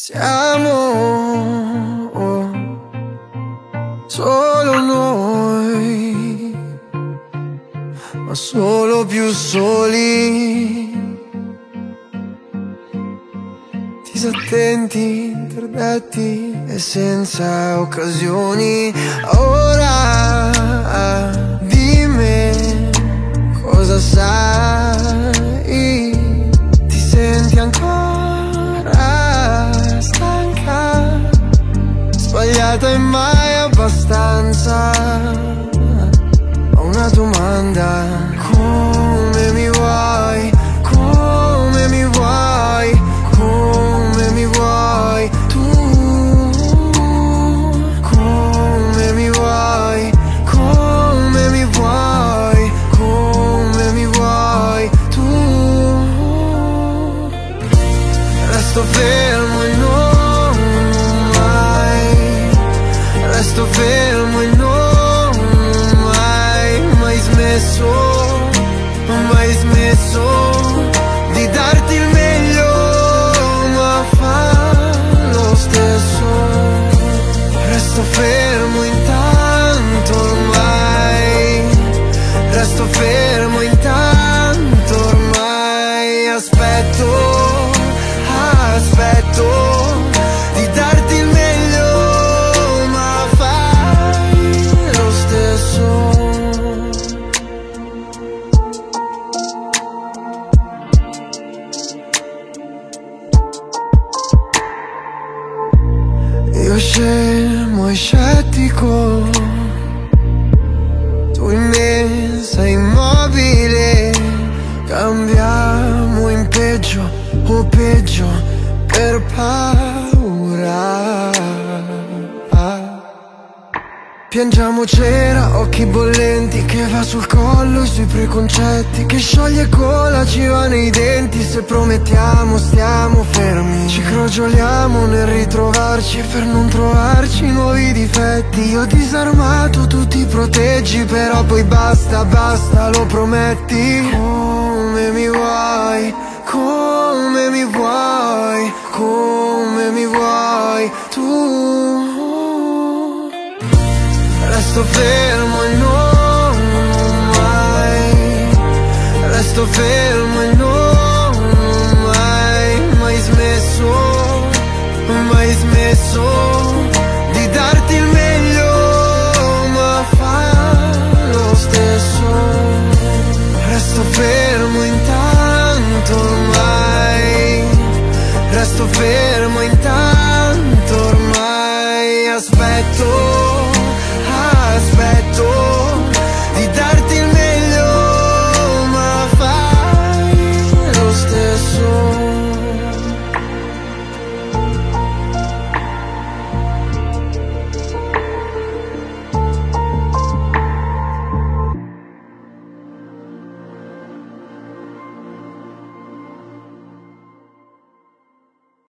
Siamo solo noi, ma solo più soli. Disattenti, interdetti e senza occasioni. Ora di me cosa sai? Ti senti ancora stanca, sbagliata e mai abbastanza. Ho una domanda: come mi vuoi? Come mi vuoi? Come mi vuoi tu? Come mi vuoi? Come mi vuoi? Come mi vuoi tu? Resto fermo e non mai. Resto fermo e non mai smesso, mai smesso di darti il meglio, ma fa lo stesso. Resto fermo intanto ormai, resto fermo intanto ormai. Aspetto, aspetto di darti il meglio, ma fai lo stesso. Io scemo e scettico, tu in me sei immobile. Cambiamo in peggio o peggio per paura. Piangiamo cera, occhi bollenti che va sul collo, sui preconcetti che scioglie cola, ci va nei denti. Se promettiamo stiamo fermi, ci crogioliamo nel ritrovarci per non trovarci nuovi difetti. Io disarmato, tu ti proteggi, però poi basta, basta, lo prometti. Come mi vuoi? Come mi vuoi? Come mi vuoi tu? Resto fermo e non mai. Resto fermo e non mai smesso, mai smesso